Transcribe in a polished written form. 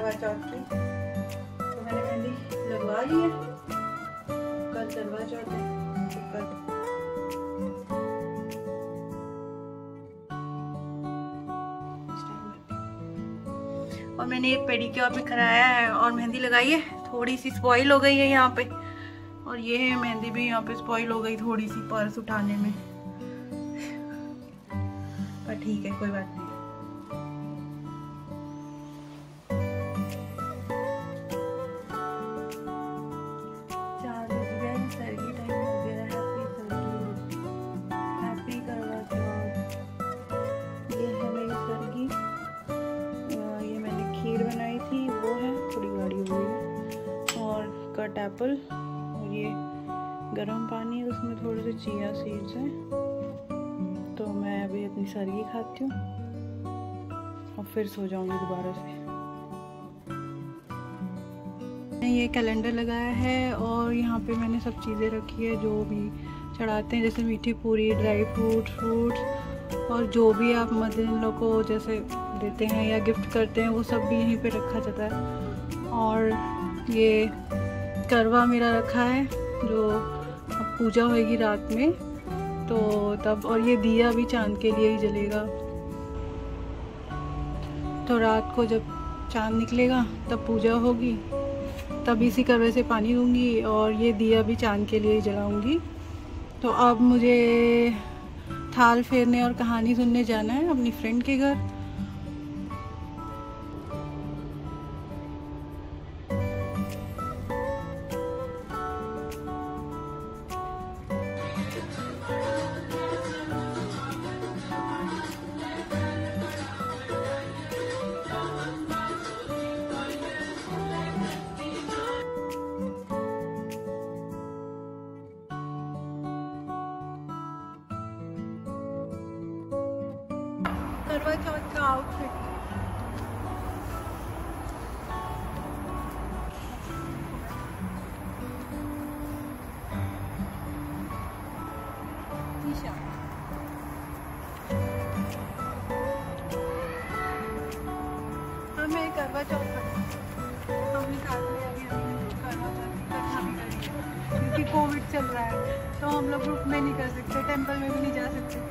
करवा चौथ की, तो मैंने मेहंदी लगवा ली है। कल करवा चौथ है तो कल और मैंने एक पेडिक्योर भी कराया है और मेहंदी लगाई है। थोड़ी सी स्पॉइल हो गई है यहाँ पे, और ये है मेहंदी भी यहाँ पे स्पॉइल हो गई थोड़ी सी पर्स उठाने में, पर ठीक है कोई बात नहीं। कट एप्पल और ये गर्म पानी, उसमें थोड़े से चिया सीड्स हैं। तो मैं अभी अपनी सरगी खाती हूँ और फिर सो जाऊंगी दोबारा से। मैंने ये कैलेंडर लगाया है और यहाँ पे मैंने सब चीज़ें रखी है जो भी चढ़ाते हैं, जैसे मीठी पूरी, ड्राई फ्रूट्स और जो भी आप मदर इन लॉ को जैसे देते हैं या गिफ्ट करते हैं वो सब भी यहीं पे रखा जाता है। और ये करवा मेरा रखा है जो अब पूजा होएगी रात में तो तब, और ये दिया भी चांद के लिए ही जलेगा। तो रात को जब चांद निकलेगा तब पूजा होगी, तब इसी करवे से पानी दूंगी और ये दिया भी चांद के लिए ही जलाऊंगी। तो अब मुझे थाल फेरने और कहानी सुनने जाना है अपनी फ्रेंड के घर। करवा चौथ का आउटफिट, हमें करवा चौथ हमने साथ में अभी करवा चौथ इकट्ठा भी करेंगे क्योंकि कोविड चल रहा है, तो हम लोग ग्रुप में नहीं कर सकते, टेंपल में भी नहीं जा सकते।